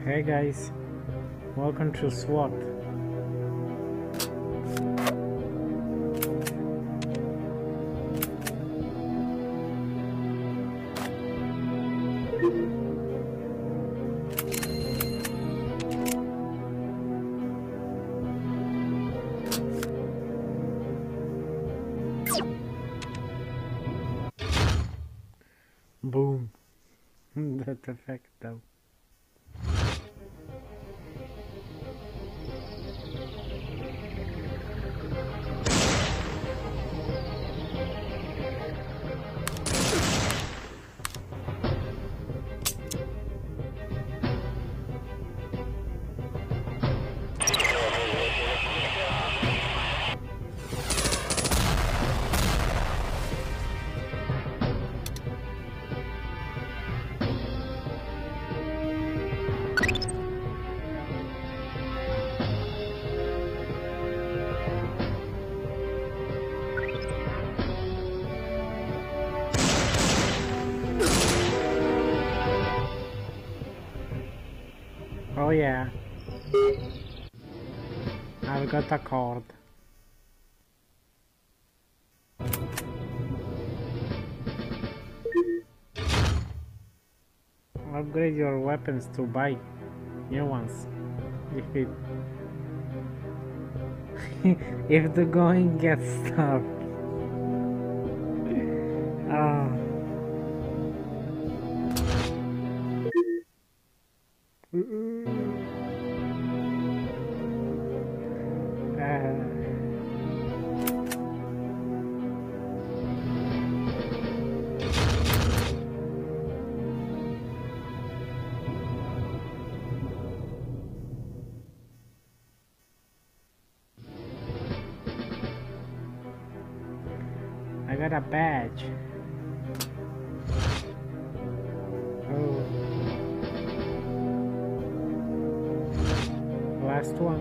Hey guys, welcome to SWAT. Boom. That effect though. Oh yeah, I've got a cord. Upgrade your weapons to buy new ones. If it if the going gets tough. Oh. I got a badge. Oh. Last one.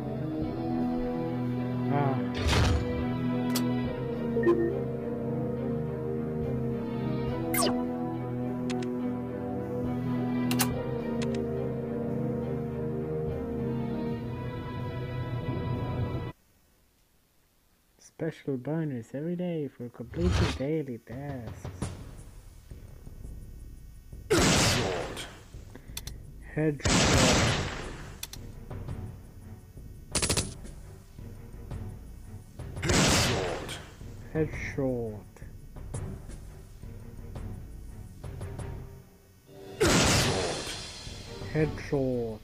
Ah. Special bonus every day for completing daily tasks. Headshot. Headshot. Headshot.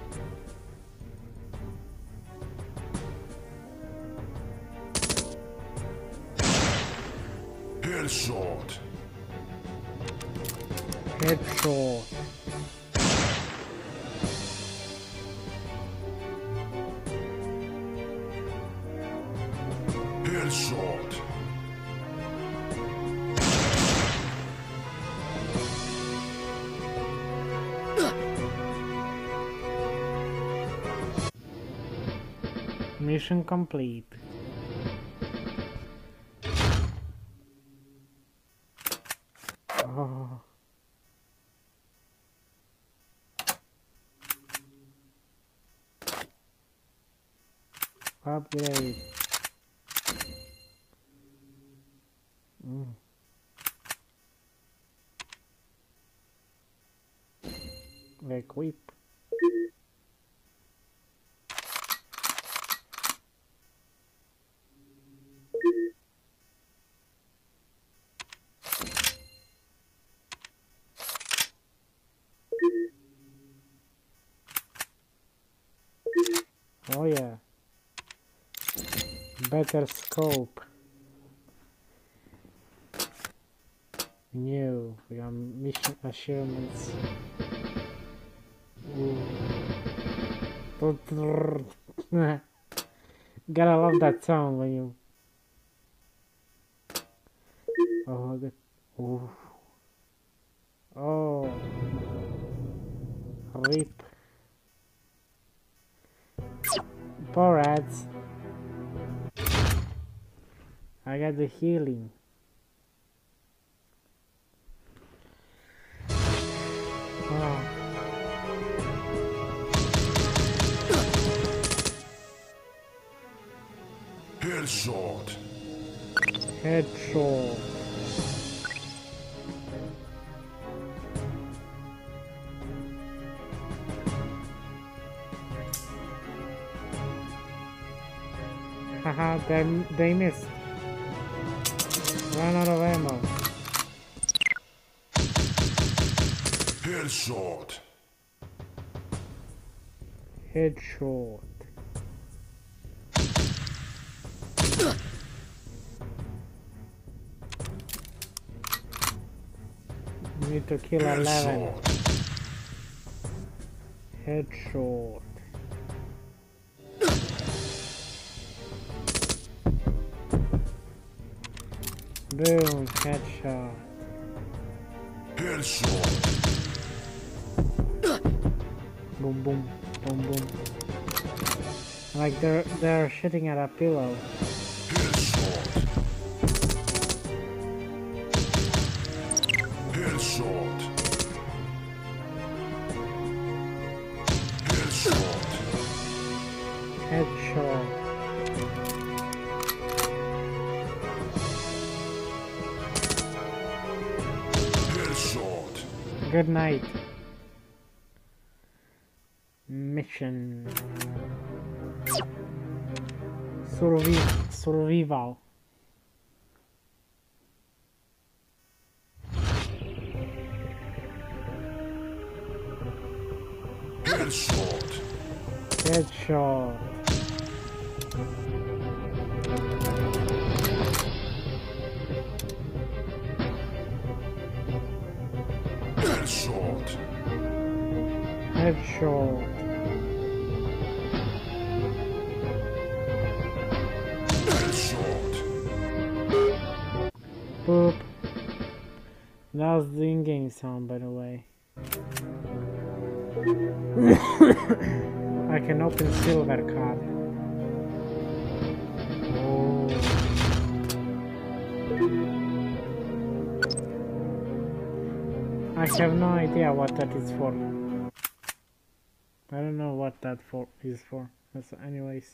Headshot. Headshot. Headshot. Mission complete. Oh. Upgrade. Equip. Oh yeah. Better scope. New. We got mission assurance. Gotta love that sound when you. Oh, the. Ooh. Oh. Rip. Poor rats. I got the healing. Oh. Headshot. Headshot. Haha, they missed. Ran out of ammo. Headshot. Headshot. Need to kill 11. Headshot. Boom, headshot. Headshot. Boom, boom, boom, boom. Like they're shooting at a pillow. Headshot. Headshot. Headshot. Headshot. Headshot. Good night. Mission. Survival. Headshot. Headshot. Headshot. Headshot. Headshot. Boop. That was the in-game sound, by the way. I can open silver card. Oh. I have no idea what that is for. I don't know what that is for. That's anyways.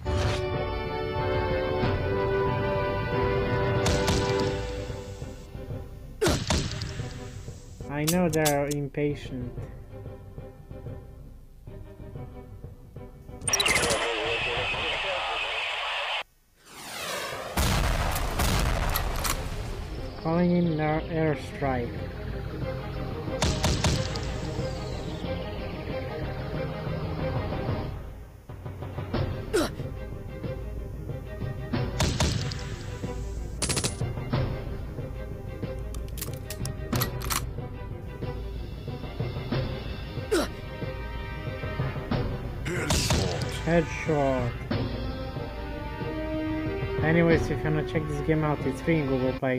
I know they're impatient. Calling in their airstrike. Headshot. Anyways, if you wanna check this game out, it's free in Google Play.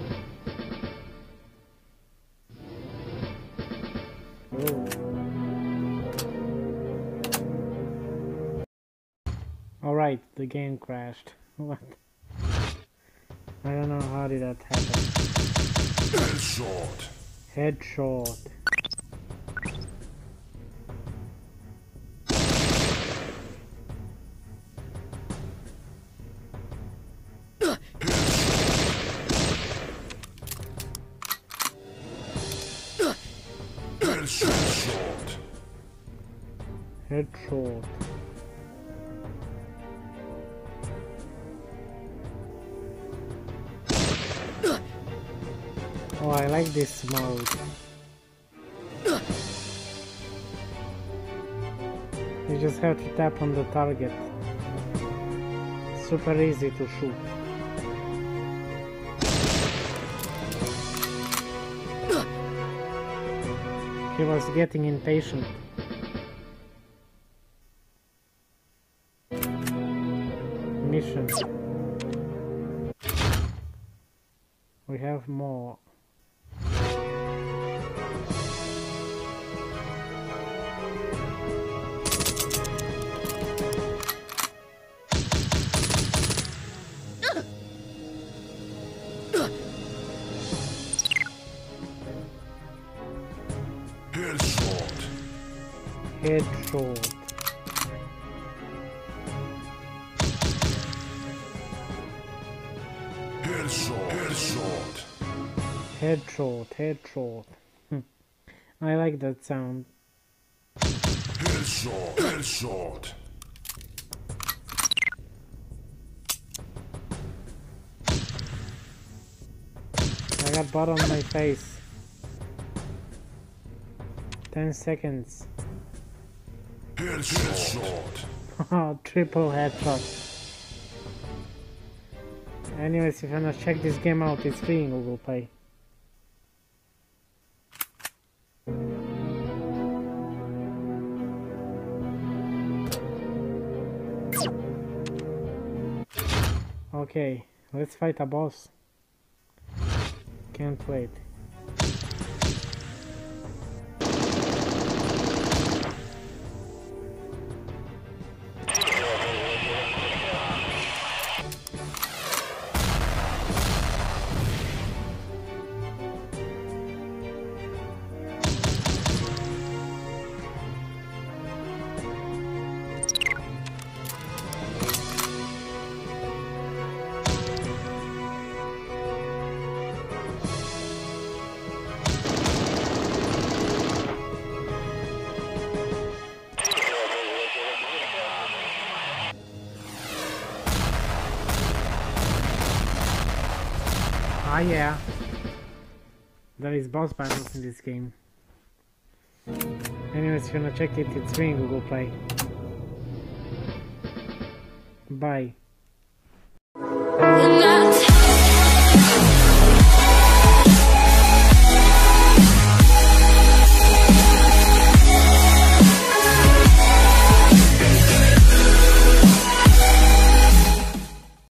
Alright, the game crashed. What? I don't know how did that happen. Headshot. Headshot. Headshot. Headshot. Oh, I like this mode. You just have to tap on the target. Super easy to shoot. He was getting impatient. Mission. We have more. Headshot. Headshot. Headshot, headshot. I like that sound. Headshot. Headshot. I got blood on my face. 10 seconds. Headshot. Triple headshot. Anyways, if you wanna check this game out, it's free in Google Play. Okay, let's fight a boss. Can't wait. Ah yeah, there is boss battles in this game. Anyways, if you wanna check it, it's free in Google Play. Bye.